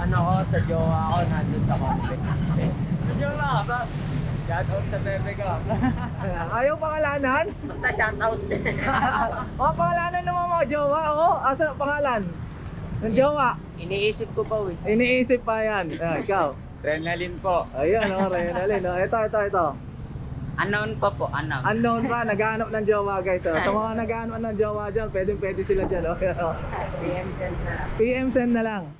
ano ko, sa jowa ko, nandun sa contact. Yun lang, shoutout sa bebe ko. Ayaw pangalanan? Basta shoutout. Pangalanan naman mga jowa, Asa pangalan? Ng jowa? Iniisip ko pa, Iniisip pa yan. Ikaw? Renalyn po. Ayun, Renalyn. Ito. Unknown pa po, unknown. Unknown pa, naghahanap ng jowa guys. Sa mga naghahanap ng jowa dyan, pwede sila dyan. PM send na lang. PM send na lang.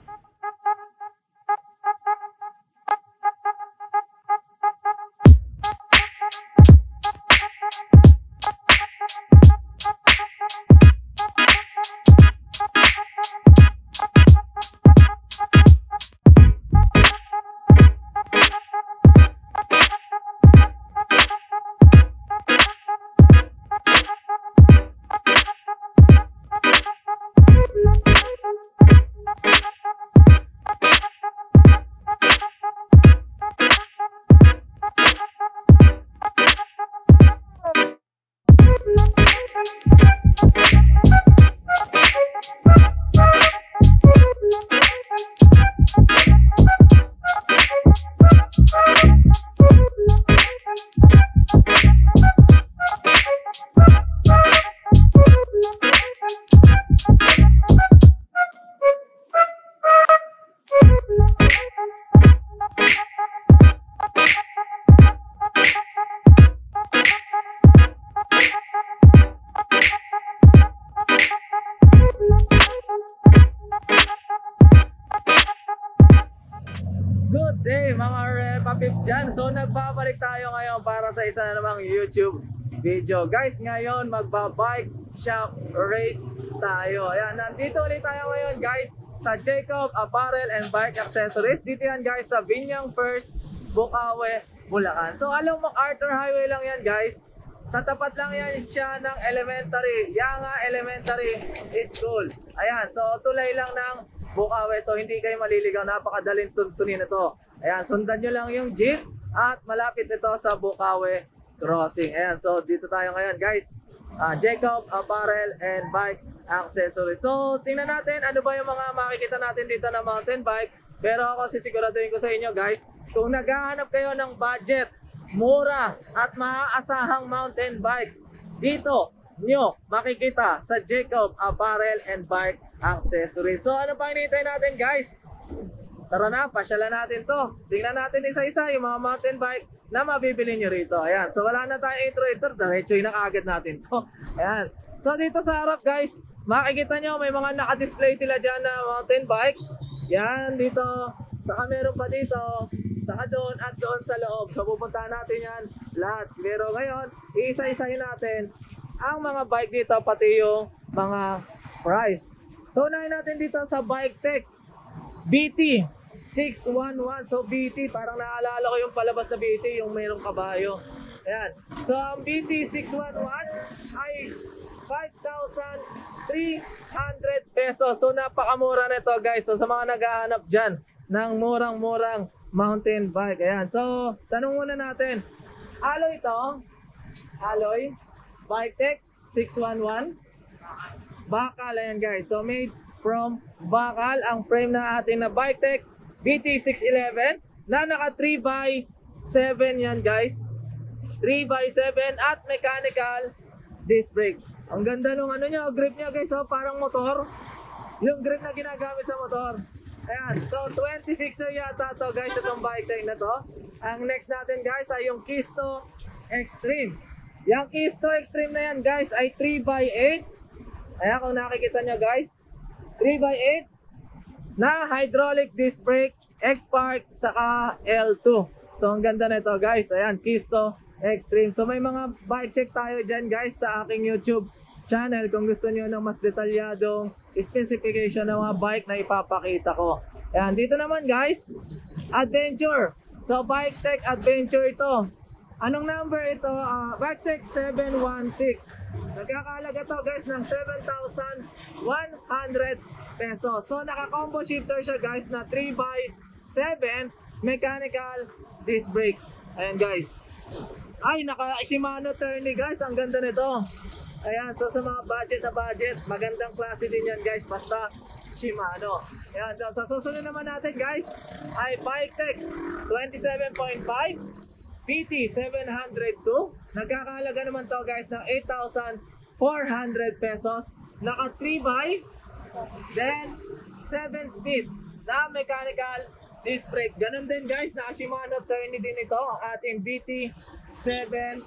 Good day mga Repa Pips dyan. So nagbabalik tayo ngayon para sa isa na namang YouTube video. Guys, ngayon magbabike shop rate tayo. Ayan, nandito ulit tayo ngayon guys sa Jacob Apparel and Bike Accessories. Dito yan guys sa Binyang First, Bukawe, Bulacan. So alam mo, Arthur Highway lang yan guys. Sa tapat lang yan siya ng elementary, Yanga Elementary School. Ayan, so tulay lang ng Bukawe, so hindi kayo maliligaw, napakadaling tuntunin na to. Ayan, sundan nyo lang yung jeep at malapit ito sa Bukawe Crossing. Ayan, so dito tayo ngayon guys, Jacob Apparel and Bike Accessories. So tingnan natin ano ba yung mga makikita natin dito na mountain bike. Pero ako sisiguraduhin ko sa inyo guys, kung naghahanap kayo ng budget, mura at maaasahang mountain bike, dito nyo makikita sa Jacob Apparel and Bike Accessories. So ano pang hinihintay natin guys? Tara na, pasyalan natin to. Tingnan natin isa-isa yung mga mountain bike na mabibili nyo rito. Ayan, so wala na tayong intro, diretso na kaagad natin to. Ayan, so dito sa harap guys, makikita nyo may mga naka-display sila dyan na mountain bike. Yan, dito, saka meron pa dito, saka doon at doon sa loob. So pupuntahan natin yan lahat. Pero ngayon, iisa-isahin natin ang mga bike dito, pati yung mga price. So unahin natin dito sa Bike Tech BT 611. So BT, parang naalala ko yung palabas na BT, yung mayroong kabayo. Ayan. So ang BT 611 ay 5,300 pesos. So napakamura nito guys. So sa mga naghahanap dyan ng murang-murang mountain bike. Ayan. So tanong muna natin, alloy ito? Alloy? Bike Tech 611 Bakal, ayan guys. So made from bakal ang frame na ating na Bike Tech BT 611 na naka 3x7 yan guys. 3x7 at mechanical disc brake. Ang ganda nung ano niya, grip niya guys, so parang motor. Yung grip na ginagamit sa motor. Ayan, so 26er yata to guys, itong Bike Tech na to. Ang next natin guys ay yung Kisto Extreme. Yung Kisto Extreme na yan guys ay 3x8. Ayan, kung nakikita nyo guys, 3x8 na hydraulic disc brake, X-Park, saka L2. So ang ganda na ito guys. Ayan, Kisto Extreme. So may mga bike check tayo dyan guys sa aking YouTube channel kung gusto nyo ng mas detalyadong specification ng mga bike na ipapakita ko. Ayan, dito naman guys, Adventure. So Bike Tech Adventure ito. Anong number ito? Bike Tech 716. Nagkakahalaga to guys ng 7,100 pesos. So naka-combo shifter siya guys na 3x7 mechanical disc brake. Ayan guys. Ay, naka-Shimano Tourney guys. Ang ganda nito. Ayan, so sa mga budget na budget, magandang klase din yan guys. Basta Shimano. Ayan, so sa susunod naman natin guys ay BikeTech 27.5 PT 702. Nagkakahalaga naman to guys ng 8,400 pesos. Naka 3x, then 7 speed na mechanical disc brake. Ganun din guys, naka Shimano Tourney din ito, ating BT 702.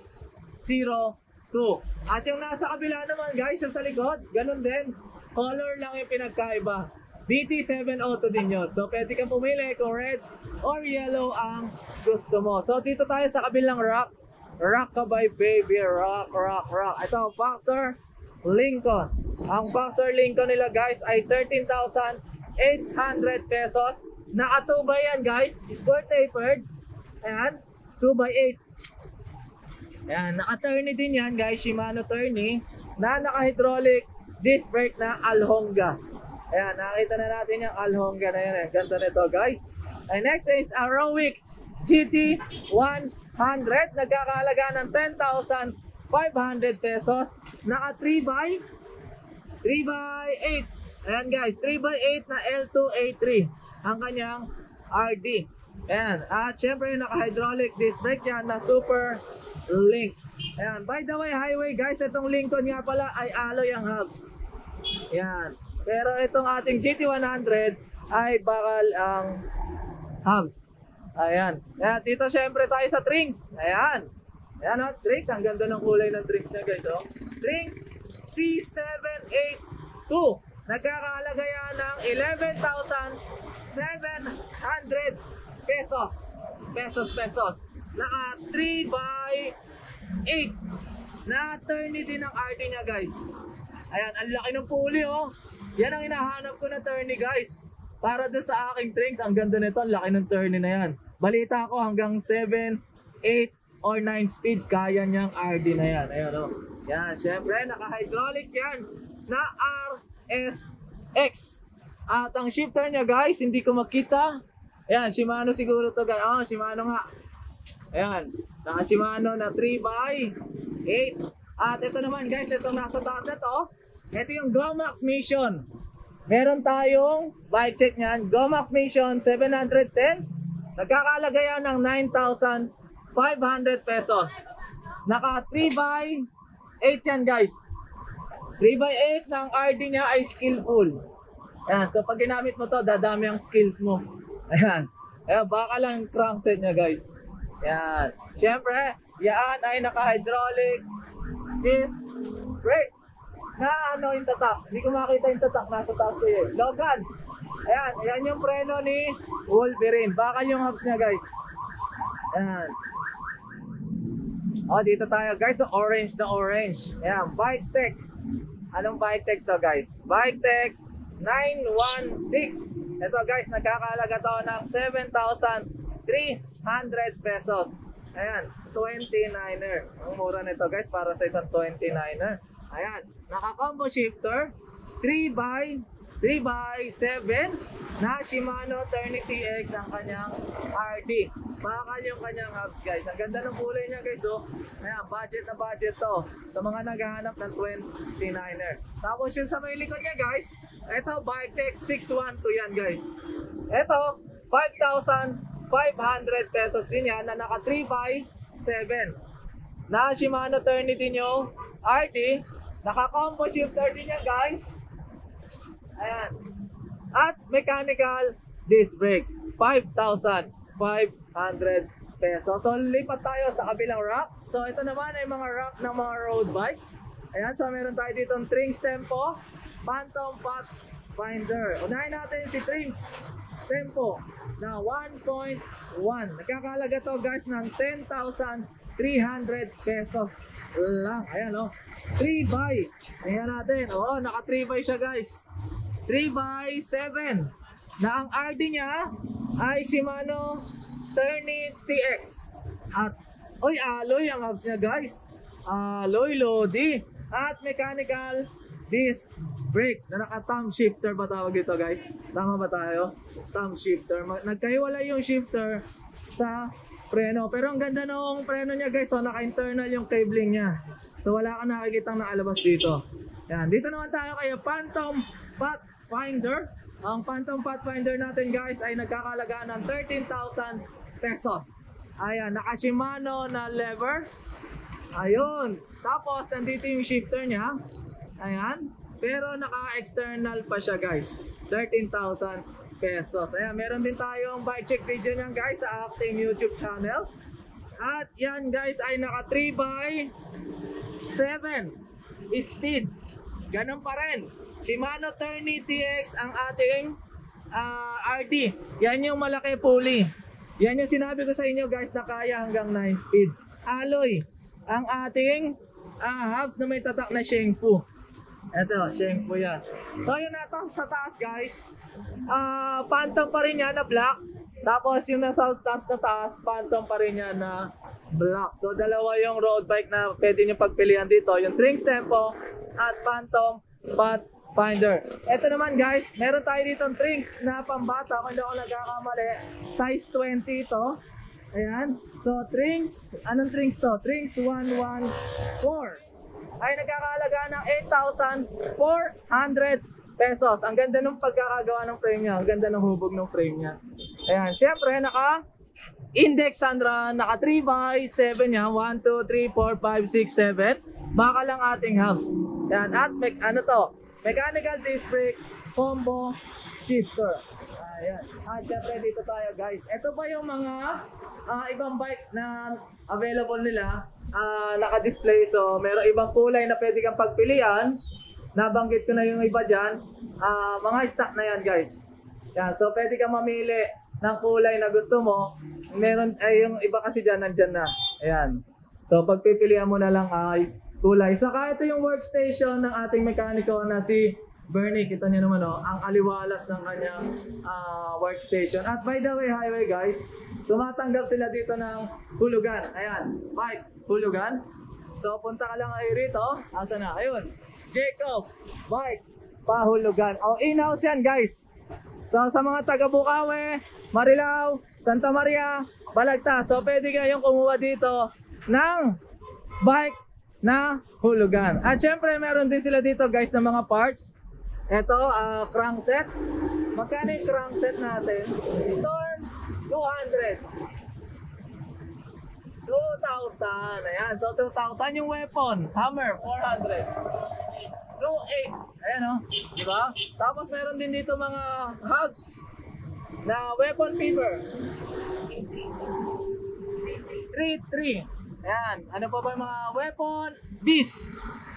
At yung nasa kabila naman guys, yung sa likod, ganun din, color lang yung pinagkaiba. BT 702 din yun. So pwede kang pumili kung red or yellow ang gusto mo. So dito tayo sa kabilang rack. Rock ka by baby, rock. Ito, Factor Lincoln. Ang Factor Lincoln nila guys ay 13,800 pesos. Naka 2x yan guys, square tapered. Ayan, 2x8. Ayan, naka tourney din yan guys, Shimano tourney na naka hydraulic disc brake na Alhonga. Ayan, nakita na natin yung Alhonga na yan. Ganda nito guys. And next is a Rowik GT 100. Nagkakahalaga ng 10,500 pesos. Naka 3x8. Ayan guys, 3x8 na L2A3 ang kanyang RD. Ayan, at syempre naka-hydraulic disc brake yan na Super Link. Ayan, by the way highway guys, itong Lincoln nga pala ay alloy ang hubs. Ayan, pero itong ating GT100 ay bakal ang hubs. Ayan, ayan, dito syempre tayo sa Trings. Ayan, ayan o, Trings, ang ganda ng kulay ng Trings niya guys oh. Trings C782. Nagkakahalaga yan ng 11,700 pesos. Naka 3x8 na tourney din ang RD niya guys. Ayan, ang laki ng pulley oh. Yan ang hinahanap ko na tourney guys. Para doon sa aking Trings, ang ganda nito, ang laki ng tourney na yan. Balita ko hanggang 7, 8 or 9 speed kaya niyang RD na yan. Ayan oh. Yan, syempre naka-hydraulic yan na RSX. At ang shifter niya guys, hindi ko makita. Ayan, Shimano siguro to guys. Oh, Shimano nga. Ayan, naka Shimano na 3x8. At ito naman guys, itong nasa taas na to, ito yung Gomax Mission. Meron tayong bike check niyan, Gomax Mission 710. Nagkakalaga yan ng 9,500 pesos. Naka 3x8 yan guys. 3x8 ng RD niya ay skillful. Ayan, so pag ginamit mo to, dadami ang skills mo. Ayan, ayan, baka lang crankset niya guys. Ayan, syempre, yan ay naka-hydraulic disc brake na ano yung tatak. Hindi ko makita yung tatak, nasa taas ko yun. Logan, ayan, ayan yung preno ni Wolverine. Bakal yung hubs niya guys. Ayan. O, dito tayo guys, so orange na orange. Ayan, BikeTech. Anong BikeTech to guys? BikeTech 916. Ito guys, nagkakahalaga to ng 7,300 pesos. Ayan, 29er. Ang mura nito guys para sa isang 29er. Ayan, naka-combo shifter 3x7 na Shimano Tourney TX ang kanyang RD. Bakal yung kanyang hubs guys. Ang ganda ng kulay niya guys oh. Ayan, budget na budget to sa mga naghahanap ng 29er. Tapos yung sa may likod niya guys, ito BikeTech 612 yan guys. Ito 5,500 pesos din yan na naka 3x7 na Shimano Tourney din yung RD. Naka-combo shifter din yan guys. Ayan. At mechanical disc brake 5,500 pesos. So lipat tayo sa kabilang rack. So ito naman ay mga rack ng mga road bike. Ayan, so meron tayo dito ng Trings Tempo Phantom Pathfinder. Unahin natin si Trings Tempo na 1.1. Nagkakalaga to guys ng 10,300 pesos lang. Ayan o, 3x. Ayan natin, oo, naka 3x siya guys. 3x7 na ang RD niya ay Shimano Tourney TX. At oy, alloy ang hubs niya guys. Alloy Lodi. At mechanical disc brake na naka thumb shifter ba tawag dito guys? Tama ba tayo? Thumb shifter. Nagkahiwalay yung shifter sa preno. Pero ang ganda ng preno niya guys. So naka internal yung cabling niya. So wala kang nakikitang nakalabas dito. Yan. Dito naman tayo kay Phantom Pathfinder Ang Phantom Pathfinder natin guys ay nagkakalaga ng 13,000 pesos. Ayan, naka Shimano na lever. Ayun. Tapos nandito yung shifter niya. Ayan. Pero naka-external pa siya guys. 13,000 pesos. Ayan, meron din tayong bike check video niyan guys sa ating YouTube channel. At yan guys ay naka 3x7 speed. Ganun pa rin. Shimano Tourney TX ang ating RD. Yan yung malaki pulley. Yan yung sinabi ko sa inyo guys na kaya hanggang 9 speed. Alloy ang ating hubs na may tatak na Shengfu. Ito, Shengfu yan. So yung natin sa taas guys, Phantom pa rin yan na black. Tapos yung nasa taas na taas, Phantom pa rin yan na black. So dalawa yung road bike na pwede nyo pagpilian dito. Yung Trinx Tempo at Phantom Pathfinder. Ito naman guys, meron tayo dito Trinx na pambata. Kung hindi ako nagkakamali, size 20 ito. Ayan. So Trinx, anong Trinx to? Trinx 114 ay nagkakahalaga ng 8,400 pesos. Ang ganda ng pagkakagawa ng frame niya. Ang ganda ng hubog ng frame niya. Ayan. Siyempre, naka-index Sandra. Naka 3x7 niya. 1, 2, 3, 4, 5, 6, 7. Baka lang ating hubs. Ayan. At ano to? Mechanical disc brake combo shifter. Ayan. At syempre dito tayo guys. Ito pa yung mga ibang bike na available nila. Naka-display. So meron ibang kulay na pwede kang pagpilian. Nabanggit ko na yung iba dyan. Mga stock na yan guys. Yan. So pwede kang mamili ng kulay na gusto mo. Meron ay yung iba kasi dyan nandyan na. Ayan. So pagpipilian mo na lang ay kulay. Saka ito yung workstation ng ating mekaniko na si Bernie. Kita niyo naman ang aliwalas ng kanyang workstation. At by the way, highway guys, tumatanggap sila dito ng hulugan. Ayan, bike, hulugan. So punta ka lang ay rito. Asa na? Ayun, Jacob, bike, pahulugan. In-house yan guys. So sa mga taga Bukawi, Marilao, Santa Maria, Balagta. So pwede kayong kumuha dito ng bike na hulugan. At syempre meron din sila dito guys ng mga parts. Ito, crankset. Magkano yung crankset natin? Storm 200. 2,000. Ayan, so 2,000 yung weapon. Hammer 400. 2,800. Ayan diba? Tapos meron din dito mga hubs na weapon feeder. 3,300. Ayan, ano pa ba yung mga weapon? Beast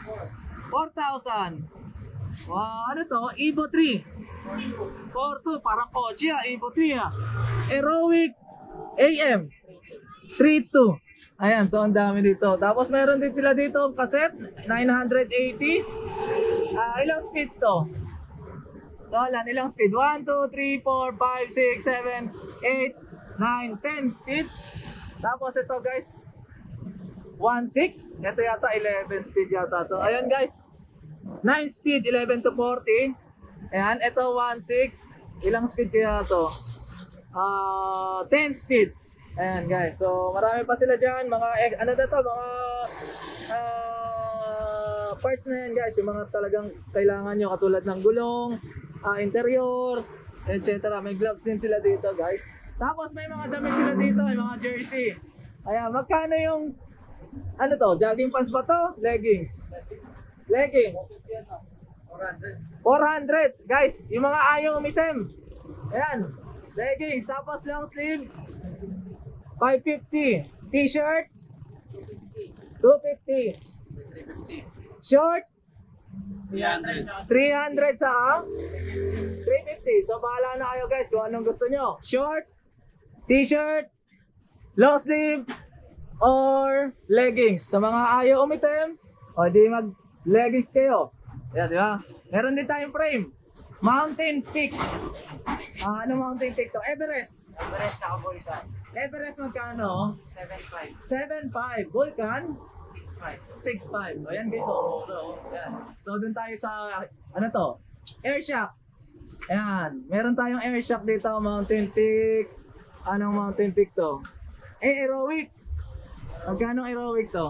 4,000. Wow, ano to? Evo 3 4,200, parang kotse Evo 3 Heroic AM 3,200. Ayan, so ang dami dito. Tapos meron din sila dito cassette 980. Ilang speed to? Ilang speed? 1, 2, 3, 4, 5, 6, 7, 8, 9, 10 speed. Tapos ito guys 1.6. Ito yata 11 speed yata to. Ayan guys, 9 speed, 11 to 40. Ayan, ito 1.6. Ilang speed kaya to? 10 speed. Ayan guys, so marami pa sila dyan. Mga, ano na to? Mga parts na yan guys. Yung mga talagang kailangan nyo katulad ng gulong, interior, etc. May gloves din sila dito guys. Tapos may mga damit sila dito, may mga jersey. Ayan, magkano yung ano to? Jogging pants ba to? Leggings. Leggings 400 guys, yung mga ayaw umitim. Ayan, leggings. Tapos long sleeve 550. T-shirt 250. Short 300 sa 350. So bahala na kayo guys kung anong gusto nyo. Short, t-shirt, long sleeve or leggings. Sa mga ayaw umitim, o di mag leggings kayo. Ayan, di ba? Meron din tayong frame. Mountain Peak. Ano Mountain Peak to? Everest. Everest na Vulcan. Everest magkano? 7.5. 7.5. Vulcan? 6.5. 6.5. Ayan guys, Ayan. So dun tayo sa, ano to? Air shock. Ayan. Meron tayong air shock dito, Mountain Peak. Anong Mountain Peak to? Aerowick. Magkano Aerowick to?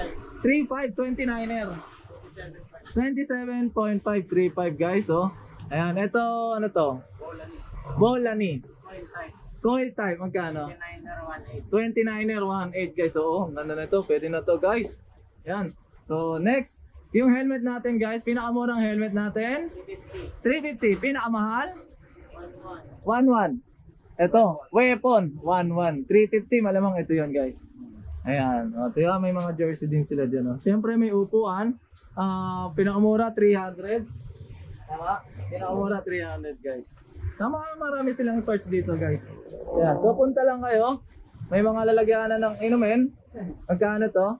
3.5. 29er. 27.535 guys, Ayan, ito, ano to? Bolani. Coil type, magkano? 29er 1.8 guys. Oo, ang ganda na ito. Pwede na to guys. Yan. So next, yung helmet natin guys. Pinakamurang helmet natin 350. Pinakamahal 11. Ito, weapon 11. 350, malamang ito yon guys. Ayan. O, ito may mga jersey din sila dyan. Siyempre may upuan. Pinakamura 300. Tama? Pinakamura 300 guys. Tama, marami silang parts dito guys. Ayan. So punta lang kayo. May mga lalagyanan ng inumin. Magkano to?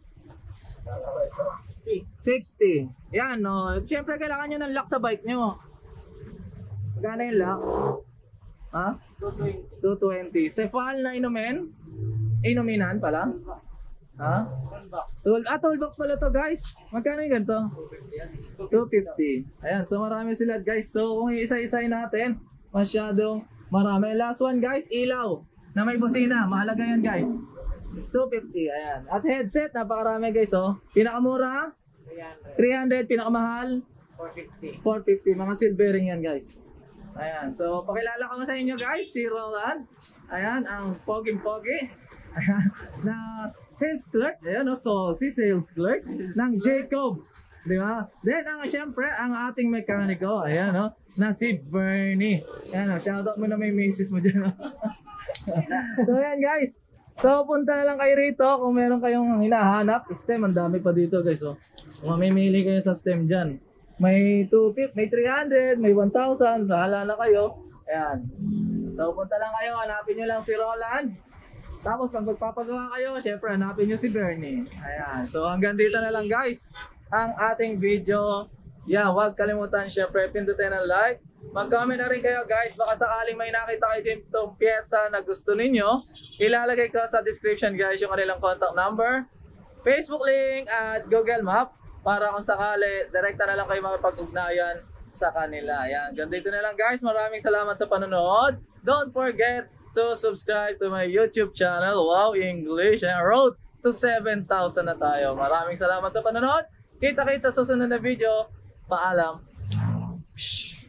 60. Yan, no. Siyempre kailangan nyo ng lock sa bike nyo. Magkano yung lock? Ha? 220. Cefal na inumin? Inuminan pala? Ha? Toolbox pala to guys. Magkano yung ganito? 250. Ayan, so marami sila guys. So kung isa-isay natin, masyadong marami. Last one guys, ilaw na may busina. Mahalaga yan guys. 250. Ayan. At headset, napakarami guys. Oh. Pinakamura 300. Pinakamahal 450. Mga silvering yan guys. Ayan. So pakilala ko sa inyo guys, si Roland. Ayan, ang poging-pogi. Ayan, na sales clerk. Ayan, no? So si sales clerk ng Jacob, di ba? Then syempre ang ating mekaniko, ayan, no? Na si Bernie. Ayan, no? Shoutout mo na may misis mo dyan, no? So ayan guys, so punta na lang kayo rito kung meron kayong hinahanap stem. Ang dami pa dito guys. So kung mamimili kayo sa stem dyan, may 250, may 300, may 1,000. Bahala na kayo. Ayan, so punta lang kayo, hanapin nyo lang si Roland. Tapos pag magpapagawa kayo, syempre hanapin nyo si Bernie. Ayan. So hanggang dito na lang guys ang ating video. Yeah, huwag kalimutan syempre pindutin ang like. Mag-comment na rin kayo guys. Baka sakaling may nakita kayo ditong pyesa na gusto ninyo, ilalagay ko sa description guys yung kanilang contact number, Facebook link at Google Map. Para kung sakali, direkta na lang kayo makipag-ugnayan sa kanila. Ayan. Hanggang dito na lang guys. Maraming salamat sa panonood. Don't forget to subscribe to my YouTube channel, Wow English, and road to 7,000 na tayo. Maraming salamat sa panonood. Kita-kits sa susunod na video. Paalam. Shh.